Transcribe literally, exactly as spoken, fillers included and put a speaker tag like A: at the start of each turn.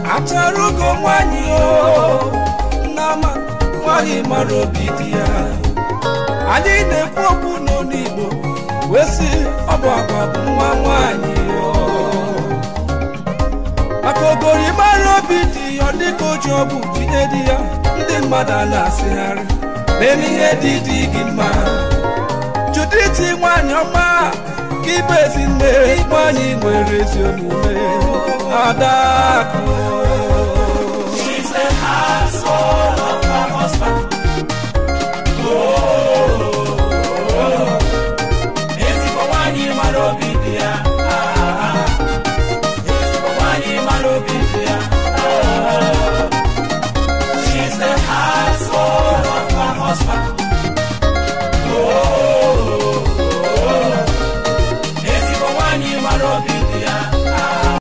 A: acharugo nwanyị o nama nwanyị mara obi dị ya anyị na-ekwu okwu n'Igbo wee sị ọ bụ agwa bụ nwa nwanyị o maka ogori mara obi dị ya dịka oji ọgwụ tinye di ya ndị mmadụ a na-asịgharị n'ime ihe dị dị gị mma Judith nwanyị ọma Ibe ezi nne nwanyị nwere ezi omume Adakụ